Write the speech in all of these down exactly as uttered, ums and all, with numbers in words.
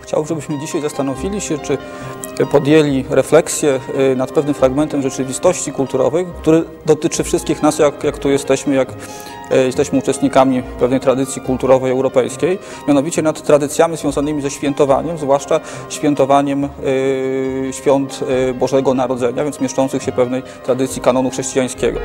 Chciałbym, żebyśmy dzisiaj zastanowili się, czy podjęli refleksję nad pewnym fragmentem rzeczywistości kulturowej, który dotyczy wszystkich nas, jak, jak tu jesteśmy, jak jesteśmy uczestnikami pewnej tradycji kulturowej europejskiej, mianowicie nad tradycjami związanymi ze świętowaniem, zwłaszcza świętowaniem y, świąt y, Bożego Narodzenia, więc mieszczących się pewnej tradycji kanonu chrześcijańskiego.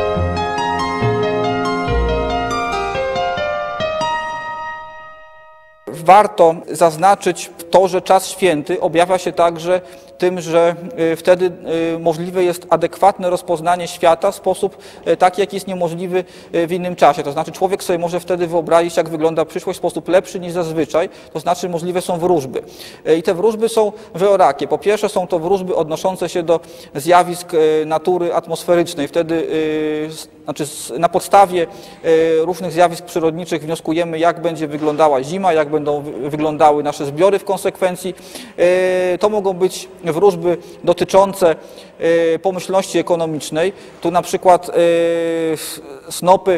Warto zaznaczyć to, że czas święty objawia się także tym, że wtedy możliwe jest adekwatne rozpoznanie świata w sposób taki, jaki jest niemożliwy w innym czasie. To znaczy człowiek sobie może wtedy wyobrazić, jak wygląda przyszłość w sposób lepszy niż zazwyczaj, to znaczy możliwe są wróżby. I te wróżby są wielorakie. Po pierwsze są to wróżby odnoszące się do zjawisk natury atmosferycznej. Wtedy znaczy na podstawie różnych zjawisk przyrodniczych wnioskujemy, jak będzie wyglądała zima, jak będą wyglądały nasze zbiory w konsekwencji. To mogą być wróżby dotyczące pomyślności ekonomicznej. Tu na przykład snopy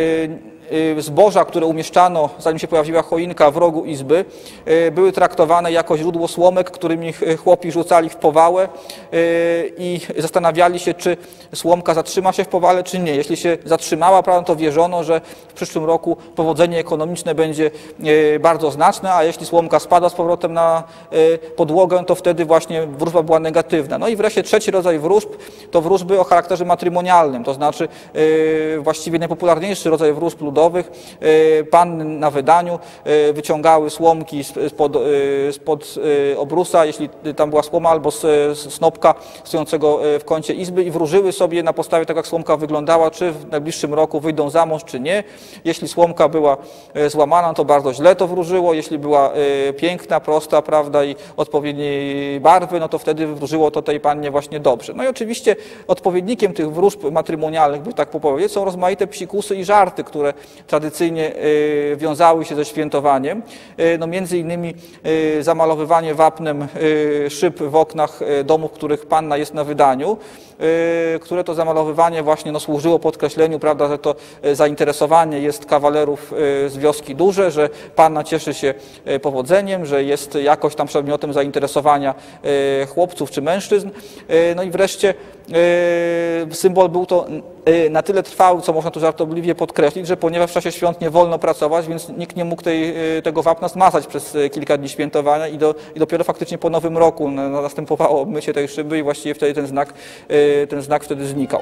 zboża, które umieszczano, zanim się pojawiła choinka, w rogu izby, były traktowane jako źródło słomek, którymi chłopi rzucali w powałę i zastanawiali się, czy słomka zatrzyma się w powale, czy nie. Jeśli się zatrzymała, prawda, to wierzono, że w przyszłym roku powodzenie ekonomiczne będzie bardzo znaczne, a jeśli słomka spada z powrotem na podłogę, to wtedy właśnie wróżba była negatywna. No i wreszcie trzeci rodzaj wróżb to wróżby o charakterze matrymonialnym, to znaczy właściwie najpopularniejszy rodzaj wróżb ludowych. Panny na wydaniu wyciągały słomki spod, spod obrusa, jeśli tam była słoma, albo snopka stojącego w kącie izby i wróżyły sobie na podstawie tego, jak słomka wyglądała, czy w najbliższym roku wyjdą za mąż, czy nie. Jeśli słomka była złamana, to bardzo źle to wróżyło. Jeśli była piękna, prosta, prawda, i odpowiedniej barwy, no to wtedy wróżyło to tej pannie właśnie dobrze. No i oczywiście odpowiednikiem tych wróżb matrymonialnych, by tak powiedzieć, są rozmaite psikusy i żarty, które tradycyjnie wiązały się ze świętowaniem. No między innymi zamalowywanie wapnem szyb w oknach domów, w których panna jest na wydaniu, które to zamalowywanie właśnie no, służyło podkreśleniu, prawda, że to zainteresowanie jest kawalerów z wioski duże, że panna cieszy się powodzeniem, że jest jakoś tam przedmiotem zainteresowania chłopców czy mężczyzn. No i wreszcie symbol był to na tyle trwały, co można tu żartobliwie podkreślić, że ponieważ w czasie świąt nie wolno pracować, więc nikt nie mógł tej, tego wapna zmazać przez kilka dni świętowania i, do, i dopiero faktycznie po Nowym Roku następowało obmycie tej szyby i właściwie wtedy ten znak, ten znak wtedy znikał.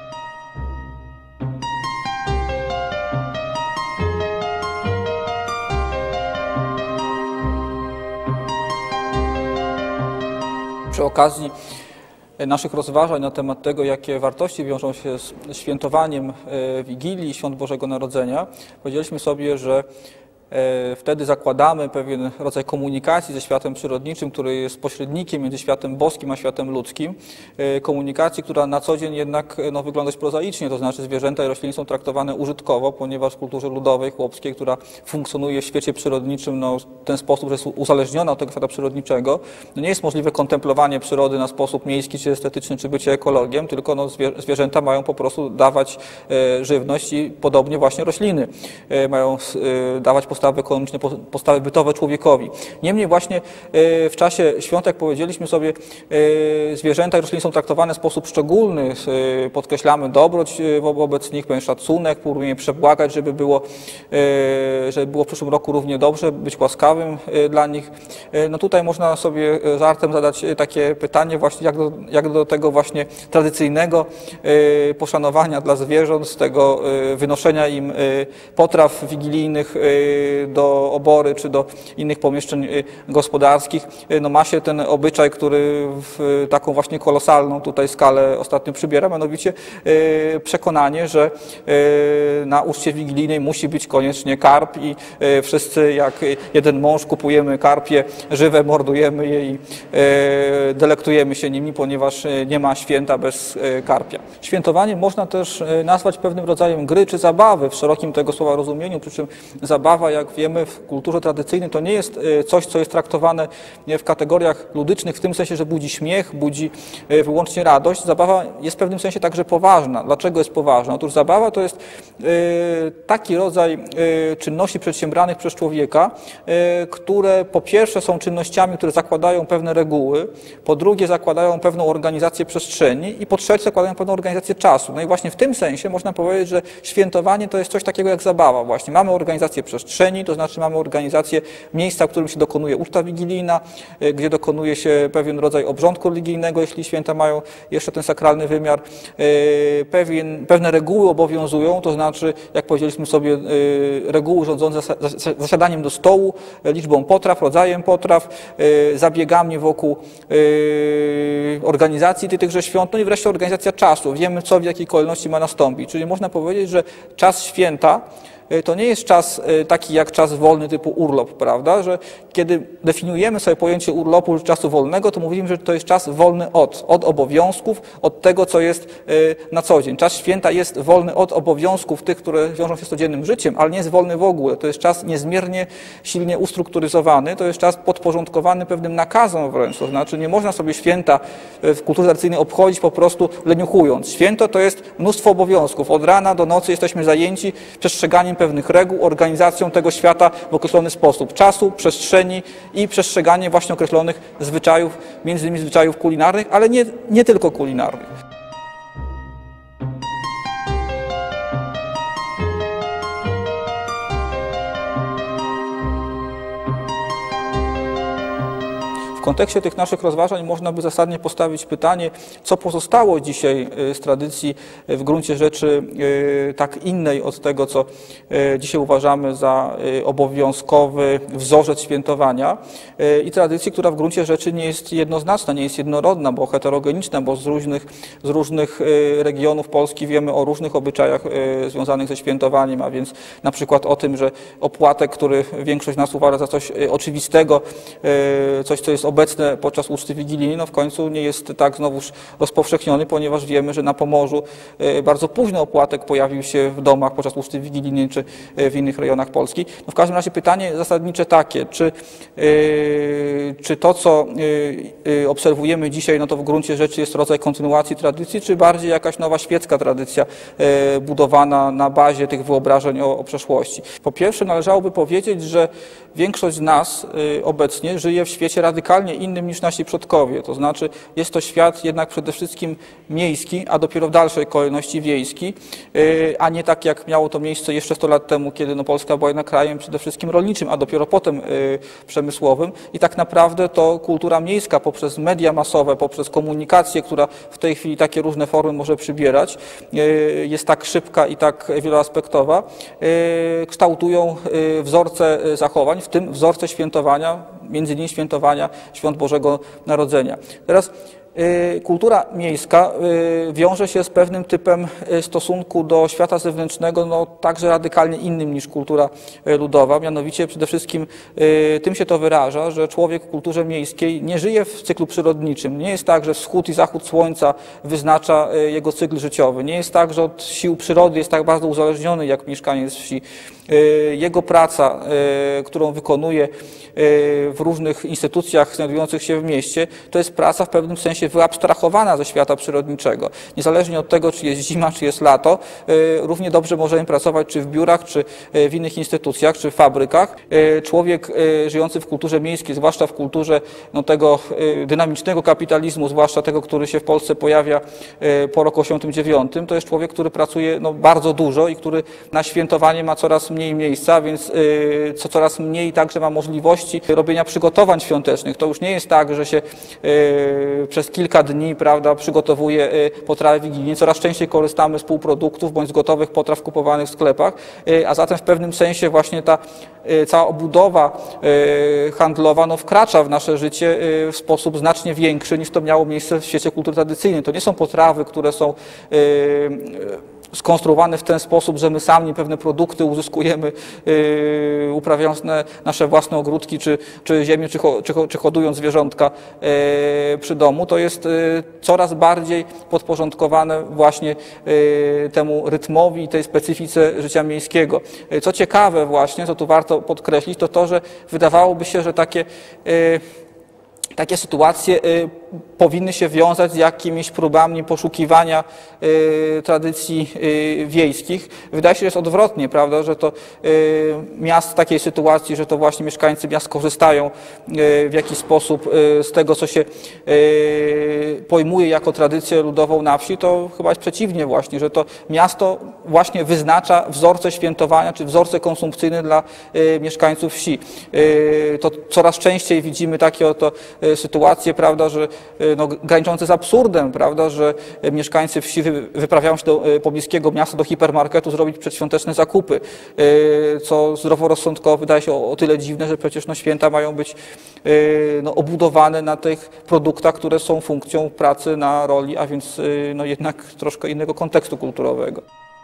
Przy okazji naszych rozważań na temat tego, jakie wartości wiążą się z świętowaniem Wigilii, Świąt Bożego Narodzenia, powiedzieliśmy sobie, że wtedy zakładamy pewien rodzaj komunikacji ze światem przyrodniczym, który jest pośrednikiem między światem boskim a światem ludzkim. Komunikacji, która na co dzień jednak no, wygląda dość prozaicznie, to znaczy zwierzęta i rośliny są traktowane użytkowo, ponieważ w kulturze ludowej, chłopskiej, która funkcjonuje w świecie przyrodniczym no, w ten sposób, że jest uzależniona od tego świata przyrodniczego, no, nie jest możliwe kontemplowanie przyrody na sposób miejski czy estetyczny, czy bycie ekologiem, tylko no, zwierzęta mają po prostu dawać e, żywność i podobnie właśnie rośliny e, mają e, dawać postawy ekonomiczne, postawy bytowe człowiekowi. Niemniej właśnie w czasie świąt, jak powiedzieliśmy sobie, zwierzęta i rośliny są traktowane w sposób szczególny. Podkreślamy dobroć wobec nich, pewien szacunek, próbujemy przebłagać, żeby było, żeby było w przyszłym roku równie dobrze, być łaskawym dla nich. No tutaj można sobie żartem zadać takie pytanie właśnie, jak do, jak do tego właśnie tradycyjnego poszanowania dla zwierząt, z tego wynoszenia im potraw wigilijnych do obory czy do innych pomieszczeń gospodarskich, no ma się ten obyczaj, który w taką właśnie kolosalną tutaj skalę ostatnio przybiera, mianowicie przekonanie, że na uczcie wigilijnej musi być koniecznie karp i wszyscy jak jeden mąż kupujemy karpie żywe, mordujemy je i delektujemy się nimi, ponieważ nie ma święta bez karpia. Świętowanie można też nazwać pewnym rodzajem gry czy zabawy w szerokim tego słowa rozumieniu, przy czym zabawa jak wiemy, w kulturze tradycyjnej to nie jest coś, co jest traktowane w kategoriach ludycznych, w tym sensie, że budzi śmiech, budzi wyłącznie radość. Zabawa jest w pewnym sensie także poważna. Dlaczego jest poważna? Otóż zabawa to jest taki rodzaj czynności przedsiębranych przez człowieka, które po pierwsze są czynnościami, które zakładają pewne reguły, po drugie zakładają pewną organizację przestrzeni i po trzecie zakładają pewną organizację czasu. No i właśnie w tym sensie można powiedzieć, że świętowanie to jest coś takiego jak zabawa właśnie. Mamy organizację przestrzeni, to znaczy mamy organizację miejsca, w którym się dokonuje uczta wigilijna, gdzie dokonuje się pewien rodzaj obrządku religijnego, jeśli święta mają jeszcze ten sakralny wymiar. Pewien, pewne reguły obowiązują, to znaczy, jak powiedzieliśmy sobie, reguły rządzące zasiadaniem do stołu, liczbą potraw, rodzajem potraw, zabiegami wokół organizacji tychże świąt, no i wreszcie organizacja czasu. Wiemy, co w jakiej kolejności ma nastąpić. Czyli można powiedzieć, że czas święta to nie jest czas taki jak czas wolny typu urlop, prawda? Że kiedy definiujemy sobie pojęcie urlopu czy czasu wolnego, to mówimy, że to jest czas wolny od, od obowiązków, od tego, co jest na co dzień. Czas święta jest wolny od obowiązków tych, które wiążą się z codziennym życiem, ale nie jest wolny w ogóle. To jest czas niezmiernie silnie ustrukturyzowany, to jest czas podporządkowany pewnym nakazom wręcz. To znaczy nie można sobie święta w kulturze tradycyjnej obchodzić po prostu leniuchując. Święto to jest mnóstwo obowiązków. Od rana do nocy jesteśmy zajęci przestrzeganiem pewnych reguł, organizacją tego świata w określony sposób. Czasu, przestrzeni i przestrzeganie właśnie określonych zwyczajów, między innymi zwyczajów kulinarnych, ale nie, nie tylko kulinarnych. W kontekście tych naszych rozważań można by zasadnie postawić pytanie, co pozostało dzisiaj z tradycji w gruncie rzeczy tak innej od tego, co dzisiaj uważamy za obowiązkowy wzorzec świętowania i tradycji, która w gruncie rzeczy nie jest jednoznaczna, nie jest jednorodna, bo heterogeniczna, bo z różnych, z różnych regionów Polski wiemy o różnych obyczajach związanych ze świętowaniem, a więc na przykład o tym, że opłatek, który większość z nas uważa za coś oczywistego, coś, co jest obecne podczas uczty wigilijnej, no w końcu nie jest tak znowuż rozpowszechniony, ponieważ wiemy, że na Pomorzu bardzo późno opłatek pojawił się w domach podczas uczty wigilijnej czy w innych rejonach Polski. No w każdym razie pytanie zasadnicze takie, czy, czy to, co obserwujemy dzisiaj, no to w gruncie rzeczy jest rodzaj kontynuacji tradycji, czy bardziej jakaś nowa świecka tradycja budowana na bazie tych wyobrażeń o, o przeszłości. Po pierwsze należałoby powiedzieć, że większość z nas obecnie żyje w świecie radykalnie innym niż nasi przodkowie. To znaczy jest to świat jednak przede wszystkim miejski, a dopiero w dalszej kolejności wiejski, a nie tak jak miało to miejsce jeszcze sto lat temu, kiedy no Polska była jednak krajem przede wszystkim rolniczym, a dopiero potem przemysłowym. I tak naprawdę to kultura miejska poprzez media masowe, poprzez komunikację, która w tej chwili takie różne formy może przybierać, jest tak szybka i tak wieloaspektowa, kształtują wzorce zachowań, w tym wzorce świętowania, między innymi świętowania Świąt Bożego Narodzenia. Teraz kultura miejska wiąże się z pewnym typem stosunku do świata zewnętrznego, no także radykalnie innym niż kultura ludowa. Mianowicie przede wszystkim tym się to wyraża, że człowiek w kulturze miejskiej nie żyje w cyklu przyrodniczym. Nie jest tak, że wschód i zachód słońca wyznacza jego cykl życiowy. Nie jest tak, że od sił przyrody jest tak bardzo uzależniony jak mieszkaniec wsi. Jego praca, którą wykonuje w różnych instytucjach znajdujących się w mieście, to jest praca w pewnym sensie wyabstrahowana ze świata przyrodniczego. Niezależnie od tego, czy jest zima, czy jest lato, równie dobrze możemy pracować czy w biurach, czy w innych instytucjach, czy w fabrykach. Człowiek żyjący w kulturze miejskiej, zwłaszcza w kulturze no, tego dynamicznego kapitalizmu, zwłaszcza tego, który się w Polsce pojawia po roku osiemdziesiątym dziewiątym, to jest człowiek, który pracuje no, bardzo dużo i który na świętowanie ma coraz mniej miejsca, więc co coraz mniej także ma możliwości robienia przygotowań świątecznych. To już nie jest tak, że się przez kilka dni, prawda, przygotowuje potrawy wigilijne. Coraz częściej korzystamy z półproduktów bądź z gotowych potraw kupowanych w sklepach, a zatem w pewnym sensie właśnie ta cała obudowa handlowa no, wkracza w nasze życie w sposób znacznie większy niż to miało miejsce w świecie kultury tradycyjnej. To nie są potrawy, które są skonstruowane w ten sposób, że my sami pewne produkty uzyskujemy, yy, uprawiając na, nasze własne ogródki, czy, czy ziemię, czy, czy, czy hodując zwierzątka yy, przy domu, to jest yy, coraz bardziej podporządkowane właśnie yy, temu rytmowi i tej specyfice życia miejskiego. Yy, co ciekawe właśnie, co tu warto podkreślić, to to, że wydawałoby się, że takie yy, Takie sytuacje y, powinny się wiązać z jakimiś próbami poszukiwania y, tradycji y, wiejskich. Wydaje się, że jest odwrotnie, prawda, że to y, miast w takiej sytuacji, że to właśnie mieszkańcy miast korzystają y, w jakiś sposób y, z tego, co się y, pojmuje jako tradycję ludową na wsi, to chyba jest przeciwnie właśnie, że to miasto właśnie wyznacza wzorce świętowania, czy wzorce konsumpcyjne dla y, mieszkańców wsi. Y, to coraz częściej widzimy takie oto sytuacje, prawda, że no, graniczące z absurdem, prawda, że mieszkańcy wsi wyprawiają się do pobliskiego miasta, do hipermarketu zrobić przedświąteczne zakupy, co zdroworozsądkowo wydaje się o, o tyle dziwne, że przecież no, święta mają być no, obudowane na tych produktach, które są funkcją pracy na roli, a więc no, jednak troszkę innego kontekstu kulturowego.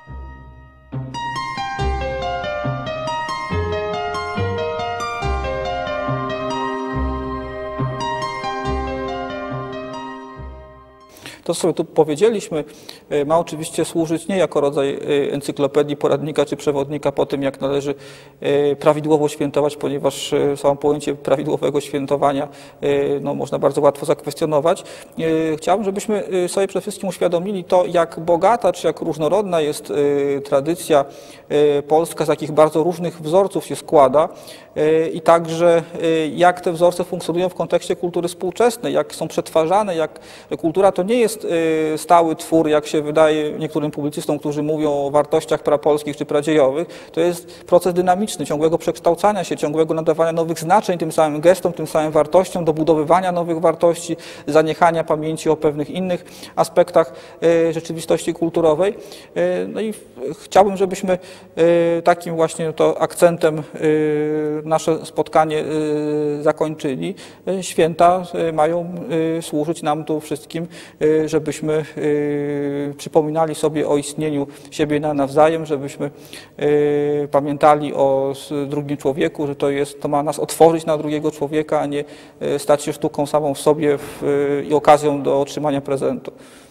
To, co sobie tu powiedzieliśmy, ma oczywiście służyć nie jako rodzaj encyklopedii, poradnika czy przewodnika po tym, jak należy prawidłowo świętować, ponieważ samo pojęcie prawidłowego świętowania no, można bardzo łatwo zakwestionować. Chciałbym, żebyśmy sobie przede wszystkim uświadomili to, jak bogata czy jak różnorodna jest tradycja polska, z jakich bardzo różnych wzorców się składa i także jak te wzorce funkcjonują w kontekście kultury współczesnej, jak są przetwarzane, jak kultura to nie jest stały twór, jak się wydaje niektórym publicystom, którzy mówią o wartościach prapolskich czy pradziejowych. To jest proces dynamiczny, ciągłego przekształcania się, ciągłego nadawania nowych znaczeń tym samym gestom, tym samym wartościom, dobudowywania nowych wartości, zaniechania pamięci o pewnych innych aspektach rzeczywistości kulturowej. No i chciałbym, żebyśmy takim właśnie to akcentem nasze spotkanie zakończyli. Święta mają służyć nam tu wszystkim, żebyśmy przypominali sobie o istnieniu siebie nawzajem, żebyśmy pamiętali o drugim człowieku, że to jest, to ma nas otworzyć na drugiego człowieka, a nie stać się sztuką samą w sobie i okazją do otrzymania prezentu.